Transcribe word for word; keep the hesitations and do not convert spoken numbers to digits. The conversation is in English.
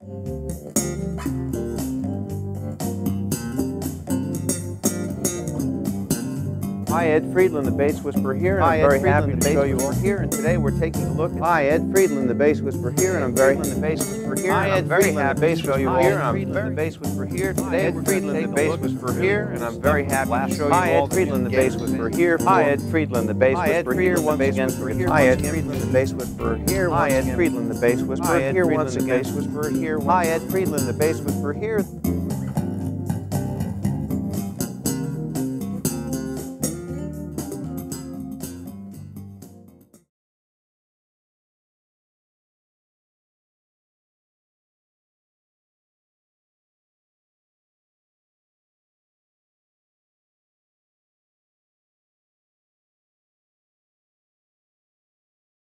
Hi, Ed Friedland, the Bass Whisperer here, and Hi, I'm Ed very Friedland, happy the to Bass show you Whisperer all here. And today we're taking a look at Hi, Ed Friedland, the Bass Whisperer here, and I'm very Friedland, the Bass Whisperer here. Hi, and Ed I'm very Friedland, happy the to Bass show you all Whisperer here. here. I'm I'm Friedland, the Bass Whisperer here. Hi, Today Ed we're Friedland, taking the a Bass look at Whisperer here, here, and I'm very happy to show you Hi, all Ed Friedland, the Bass Whisperer here. Hi, Ed Friedland, the Bass Hi, Ed Whisperer here. Friedland, the Once Bass again, Whisperer here. Hi, Ed Once Friedland, the Bass Whisperer here. Hi, Once Ed again. Friedland, the Bass Whisperer Hi, Ed here. Friedland, Once the again. Bass Whisperer here. Hi, Ed Friedland, the Bass Whisperer here.